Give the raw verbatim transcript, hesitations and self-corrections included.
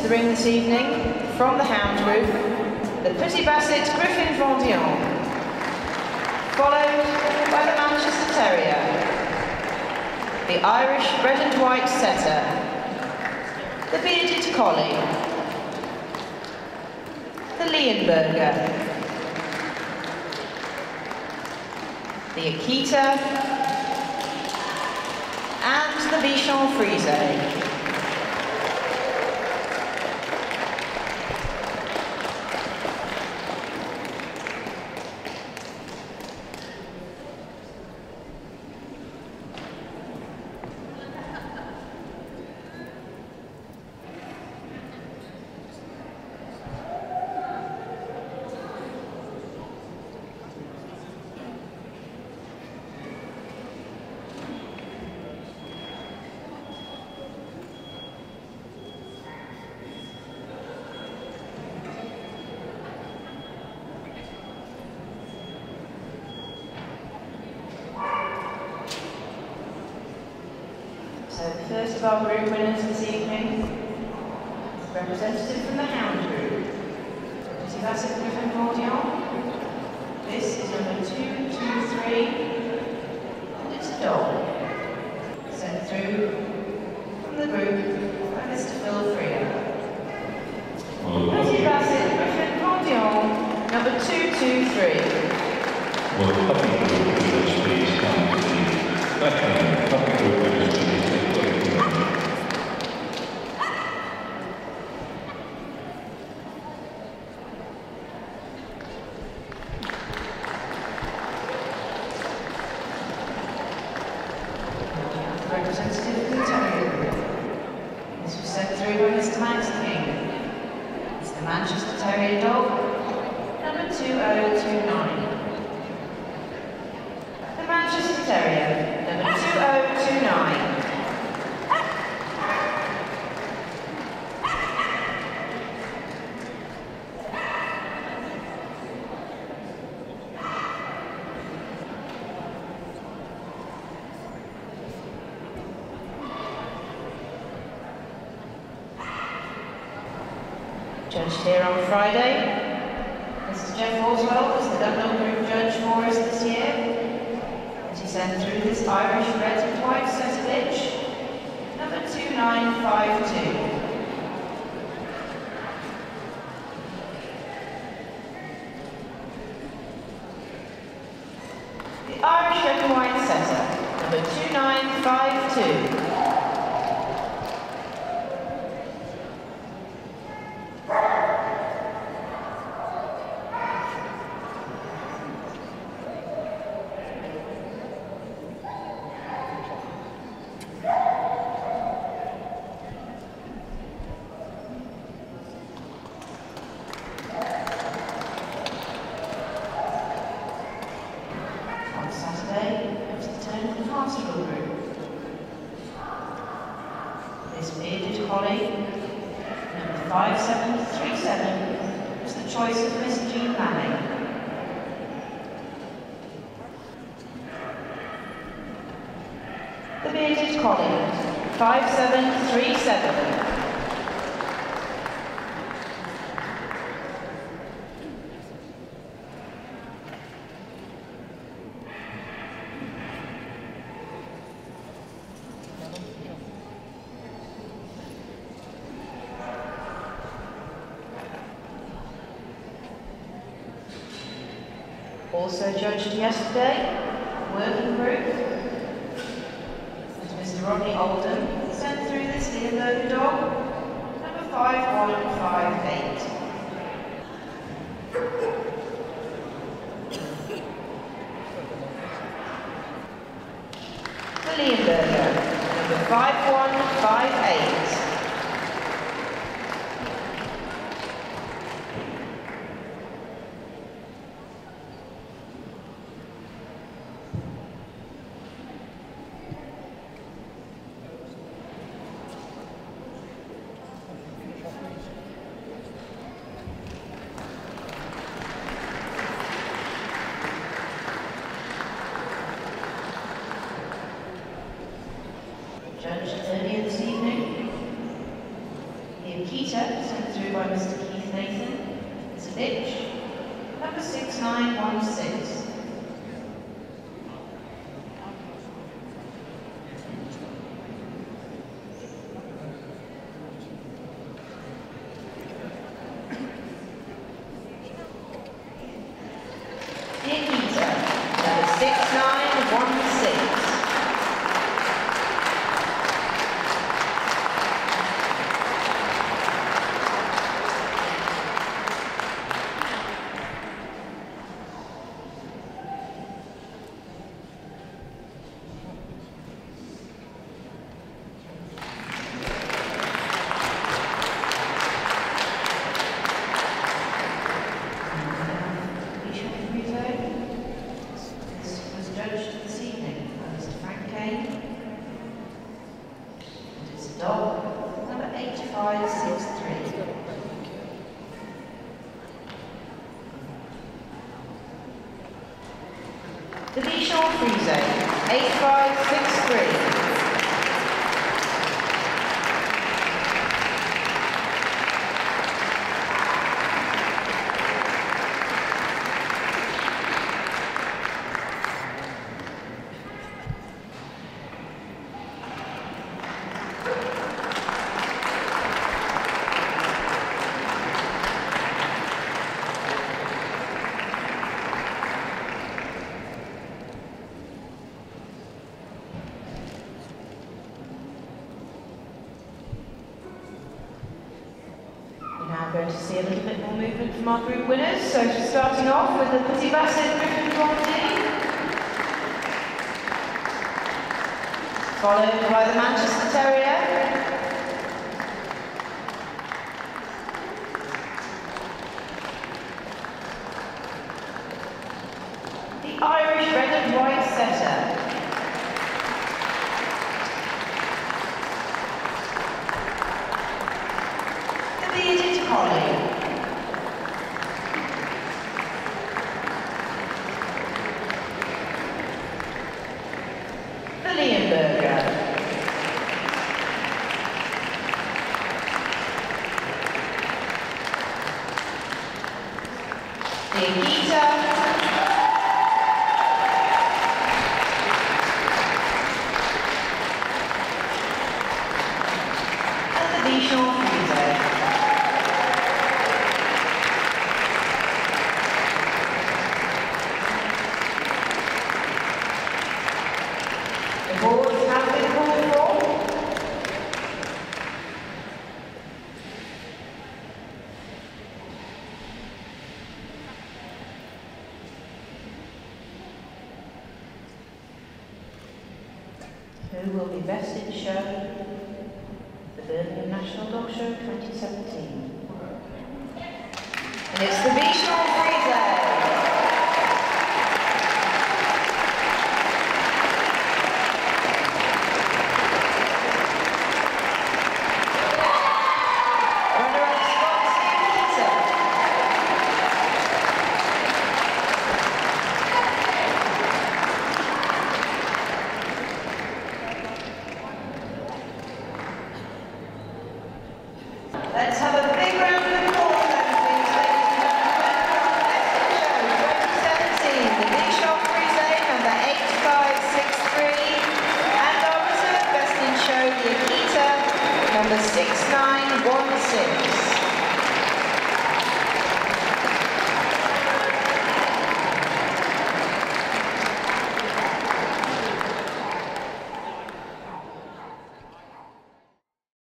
the ring this evening, from the Hound group, the Petit Basset Griffin Vendéon, followed by the Manchester Terrier, the Irish Red and White Setter, the Bearded Collie, the Leonberger, the Akita, and the Bichon Frise. So the first of our group winners this evening is a representative from the Hound group, Petit Basset Griffin Vendéon. This is number two two three, and it's a dog. Sent through from the group by Mister Bill Browne-Cole. Petit Basset Griffin Vendéon, number two two three. Well, puppy group winners, please come to the back end. Puppy group winners, please. Representative of the Terrier group. This was sent through by Mister Max King. It's the Manchester Terrier dog, number two oh two nine. The Manchester Terrier, number two oh two nine. Judged here on Friday, Mister Jeff Oswell was the Gundog group judge for us this year, and he sent through this Irish Red and White Setter bitch, number two nine five two. The Irish Red and White Setter, number two nine five two. Pastoral group. This bearded collie, number five seven three seven, was the choice of Miss Jean Manning. The bearded collie, five seven three seven. Also judged yesterday, working group, was Mister Rodney Oldham, sent through this Leonberger dog, number five one five eight. The Leonberger, number five one five eight. Judged earlier this evening, the Akita Akita, sent through by Mister Keith Nathan. It's a bitch. Number six nine one six. The Akita, number six nine one six. Dog, number eight five six three. The Bichon Frise, eight five six three. Now going to see a little bit more movement from our group winners. So starting off with the Petit Basset Griffin Blondie, followed by the Manchester Terrier, the Irish Red and White Setter, the Collie, the Leonberger, the Akita, and the Bichon Frise. Boards have been called for. Who will be best in show? The Birmingham National Dog Show twenty seventeen. And it's the Bichon Frise.